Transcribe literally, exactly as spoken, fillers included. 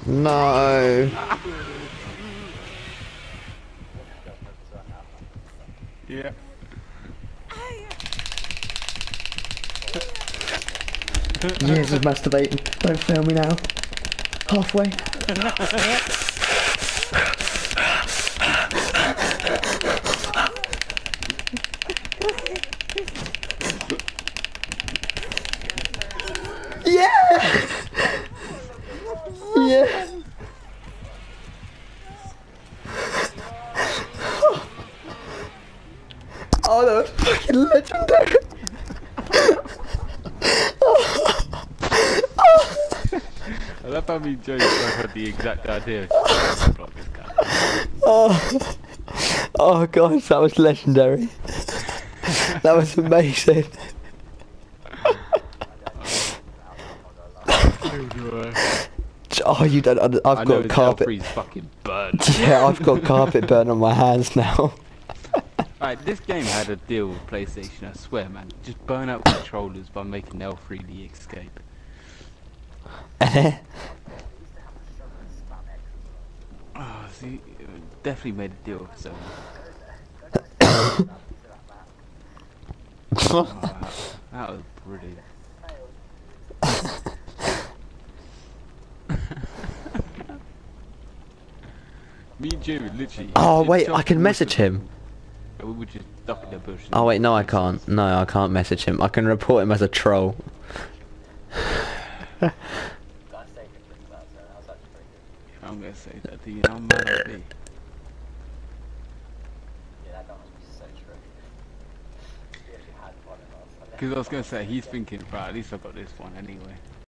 No. Yeah. Years of masturbating. Don't fail me now. Halfway. Yeah! Yeah! Oh, that was fucking legendary! I love how me and Joe both had the exact idea. Block this guy. Oh, oh gosh, that was legendary. That was amazing. Oh, you don't. Under I've I got know carpet. L three's fucking burned. Yeah, I've got carpet burn on my hands now. Right, this game had a deal with PlayStation. I swear, man. Just burn out controllers by making L three the escape. Oh, see, definitely made a deal with Sony. Oh, that, that was brilliant. Me and Jim literally. Oh just wait, jumped I can in the message water. him. We were just duck in the bush. Oh wait, no I can't. No, I can't message him. I can report him as a troll. I'm gonna say that. Do you know how mad I'd be? Because I was gonna say he's thinking, right, at least I got this one anyway.